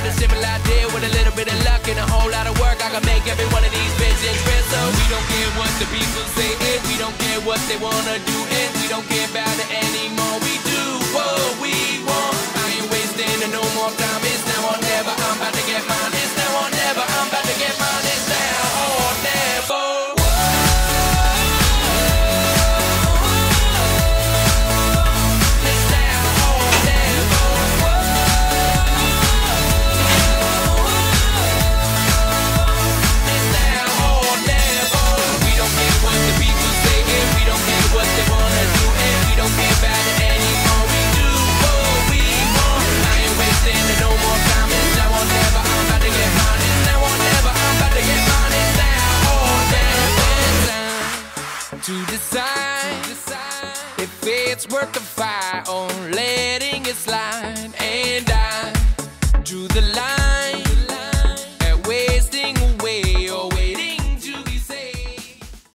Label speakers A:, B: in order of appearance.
A: a simple idea with a little bit of luck and a whole lot of work. I can make every one of these visions real. So we don't care what the people say, and we don't care what they wanna do, and we don't care about it anymore. We do what we want. I ain't wasting no more time. It's now or never. I'm about to get mine. It's now or never. I'm about to get mine. It's now or never. To decide if it's worth the